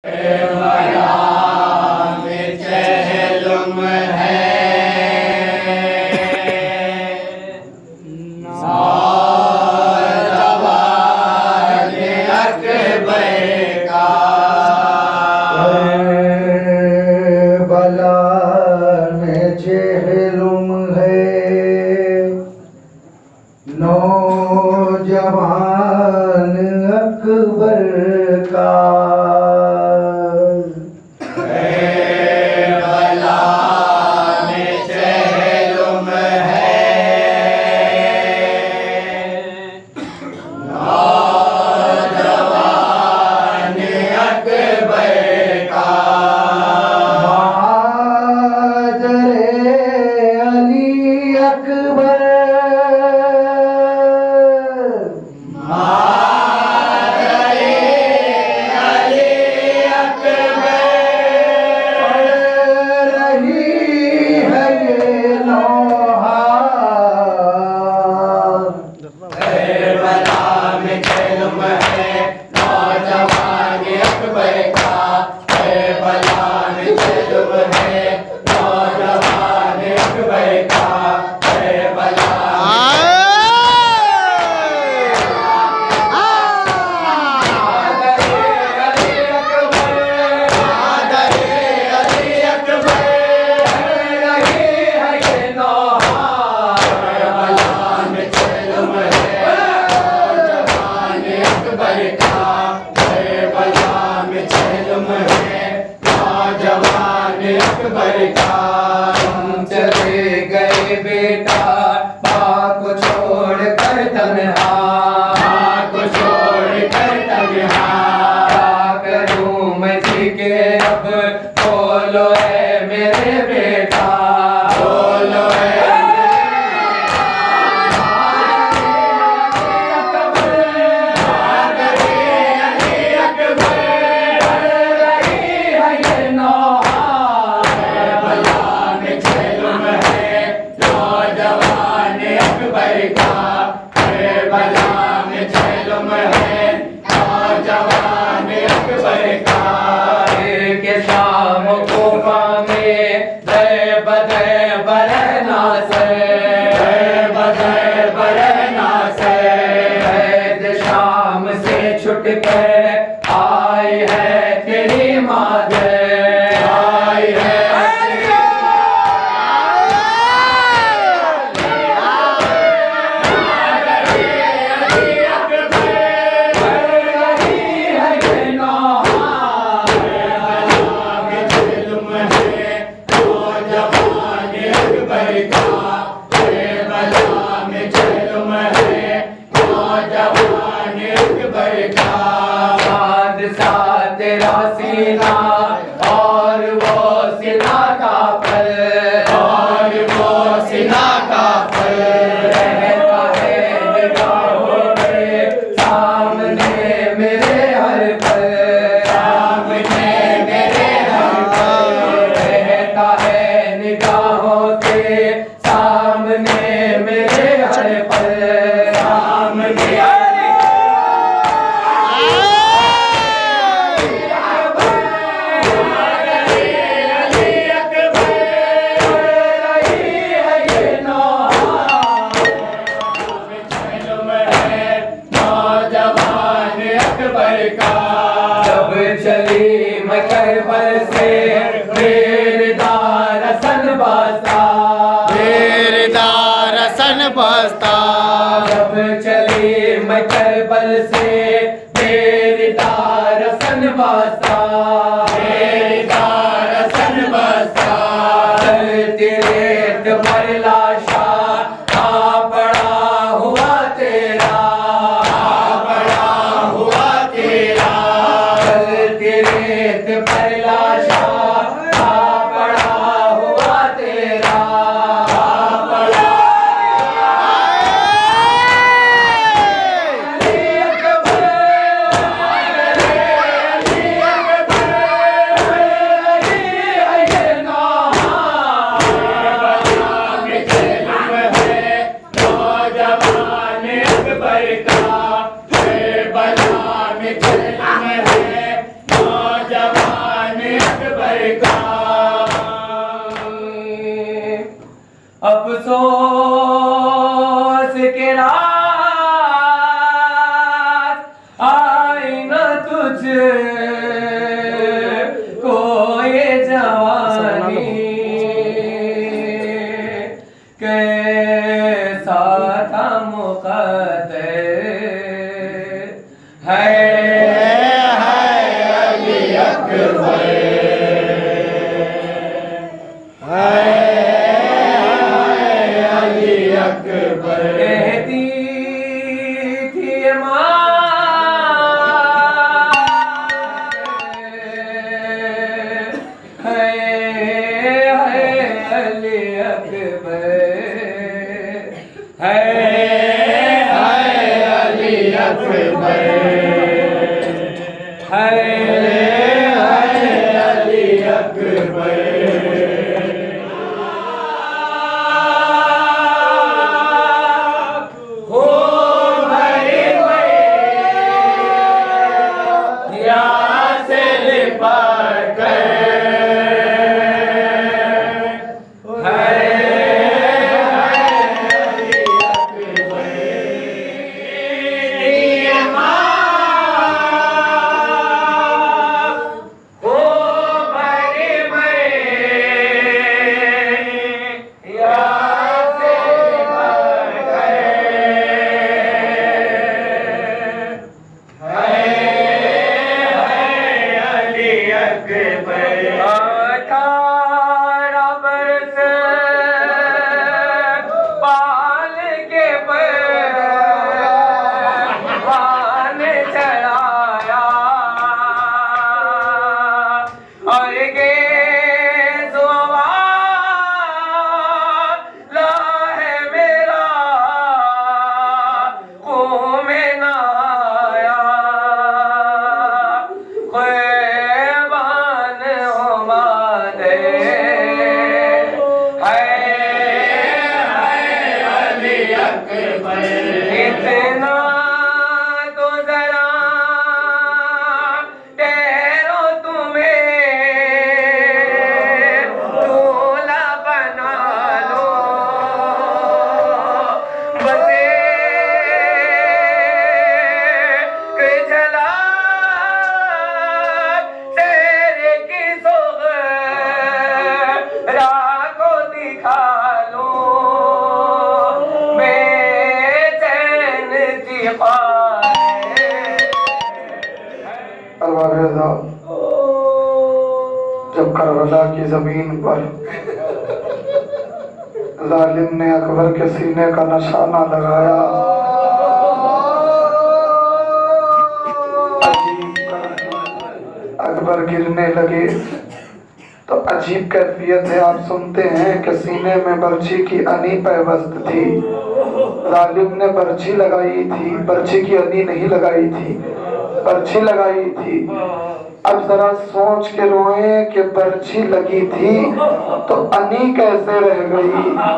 नौजवान अकबर का चले गए बेटा माँ को छोड़ कर तन्हा, माँ को छोड़ कर तन्हा। क्या करूँ मैं जी के अब, बोलो है मेरे बेटा, बोलो है। छुट कर आई है तेरी मादर, आई है तेरा सीना और वो सीना का फल, और वो सीना का फल रहता है निगाहों में सामने मेरे हर पल, सामने मेरे हर पल रहता है निगाहों के सामने मेरे हर पल, सामने जब चली मैं करबल से बेरदार सन बसता, बेरदार सन बसता। जब चली मैं करबल से बेरदार सन बसता, बेरदार सन बसता। चलती रेत पर लाशा आ पड़ा हुआ तेरा, रेत पर लाशा आ पड़ा हुआ तेरा, पड़ा नौजवान अफसोस के रात आई न तुझ को ये जवानी कैसा था मुक़द्दर है अली अकबर कहती थी माँ है अली अकबर है अली अकबर है अली अकबर इतना तो जरा ठहरो तुम्हें दूल्हा बना लो बस एक झलक तेरे की सोहरा को दिखा लो जब करबला की जमीन पर जालिम ने अकबर के सीने का निशाना लगाया, अकबर गिरने लगे तो अजीब कैफियत है। आप सुनते हैं कि सीने में बर्छी की अनी पैवस्त थी। जालिम ने बर्छी लगाई थी, बर्छी की अनी नहीं लगाई थी, बर्छी लगाई थी। अब जरा सोच के रोए कि बर्छी लगी थी तो अनी कैसे रह गई।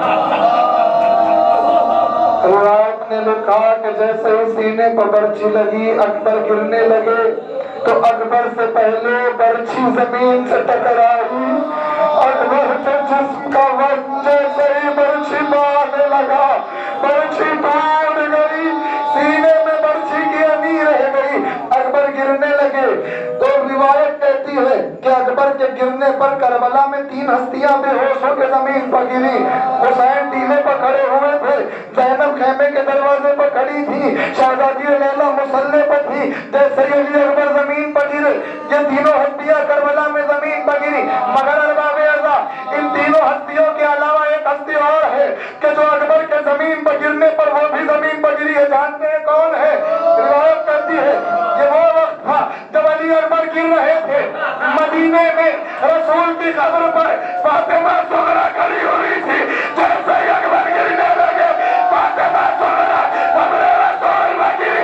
रिवायत ने लिखा कि जैसे ही सीने पर बर्छी लगी अकबर गिरने लगे तो अकबर से पहले बर्छी जमीन से टकराई। अकबर के जिस्म का वजन जैसे ही बर्छी मारने लगा बर्छी टूट गई, सीने में बर्छी की अनी रह गई। अकबर गिरने लगे तो रिवायत कहती है कि अकबर के गिरने पर करबला में 3 हस्तियां बेहोश होकर जमीन पर गिरी। हुसैन टीले पर खड़े हुए थे, ज़ैनब खेमे के दरवाजे पर खड़ी थी, शहजादी लैला मुसल्ले पर थी। जैसे ही अली अकबर जमीन पर गिरे ये तीनों हस्तियां करबला में जमीन पर गिरी। मगर अरबाबे अज़ा इन तीनों हस्तियों के अलावा एक हस्ती और है कि जो अकबर के जमीन पर गिरने पर वो भी जमीन पर गिरी है। जानते हैं कौन है? रिवायत करती है कि वो वक्त था जब अली अकबर गिर रहे थे। मदीने में रसूल की कब्र पर फातिमा ज़हरा खड़ी हुई थी। जैसे ही अकबर गिरने लगे फातिमा ज़हरा कब्र रसूल में गिरी।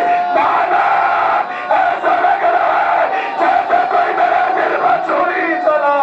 ऐसा लग रहा है जैसे कोई मेरे दिल में छुरी चला।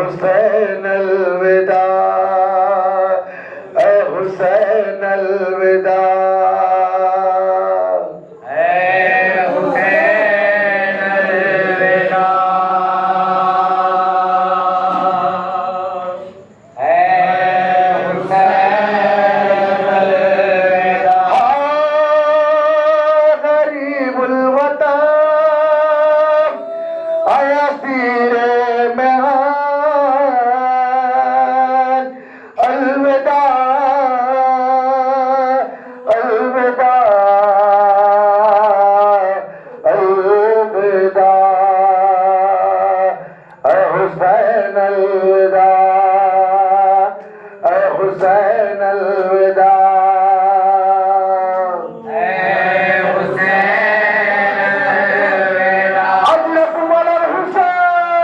हुसैन अलविदा, ऐ हुसैन अलविदा, ऐ हुसैन अलविदा, ऐ हुसैन अलविदा। हाँ गरीबुल वतन आया सीरे में अलविदा, अलविदा, अलविदा, ऐ हुसैन अलविदा, ऐ हुसैन अलविदा, ऐ हुसैन अलविदा, अजलकुम अलल हुसैन,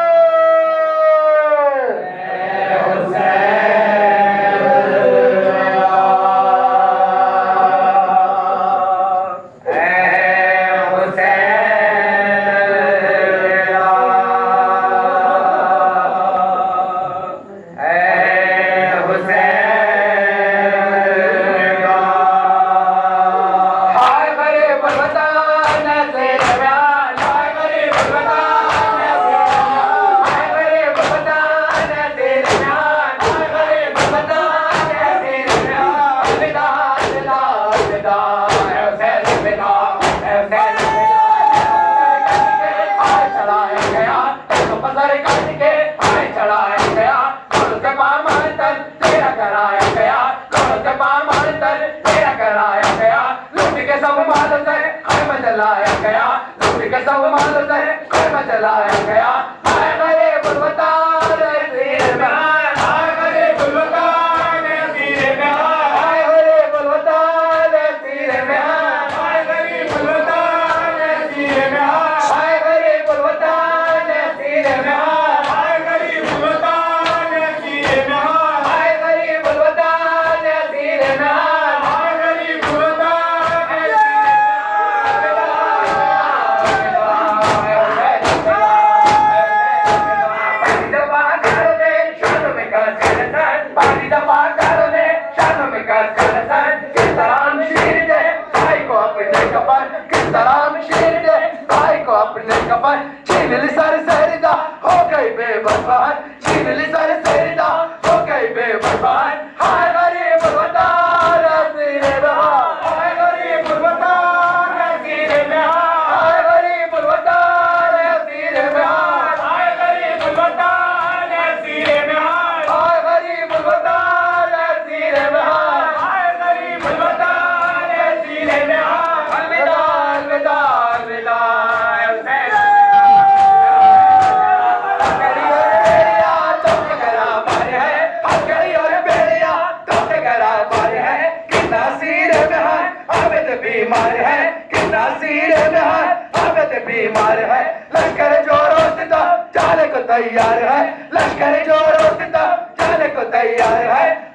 ऐ हुसैन अलविदा, ऐ हुसैन अलविदा, ऐ हुसैन अलविदा। हाय गरीब वतन तेरे बयान, हाय गरीब वतन तेरे बयान, हाय गरीब वतन तेरे बयान, हाय गरीब वतन तेरे बयान। अलविदा अलविदा अलविदा, ऐ हुसैन अलविदा, ऐ हुसैन अलविदा। हाय चढ़ाया गया तो पसर काट के, हाय चढ़ाया गया कौन से पामार तर तेरा कराया गया, कौन से पामार तर तेरा कराया गया। लूट के सब माल से घर में जलाया गया, लूट के सब माल से घर में जलाया गया। हाय गरीब वतन तेरे बयान, हाय गरीब वतन तेरे बयान, हाय गरीब वतन तेरे बयान, हाय गरीब वतन तेरे बयान, हाय गरीब वतन तेरे बयान, हाय गरीब वतन तेरे बयान, हाय गरीब वतन तेरे बयान, हाय गरीब छीन ली सारी सहरिदा हो गई बेबरबाद, छीन ली सारी सहरिदा हो गई बेबरबाद। हाय गरीब वतन तेरे बयान, हाय गरीब वतन तेरे बयान, हाय गरीब वतन तेरे बयान, हाय गरीब वतन तेरे बयान, हाय गरीब वतन तेरे बयान, हाय गरीब वतन तेरे बयान। अलविदा अलविदा अलविदा, बीमार है कितना सीरे में है, आबद बीमार है। लश्कर जो रोस्ता जाने को तैयार है, लश्कर जो रोस्ता जाने को तैयार है।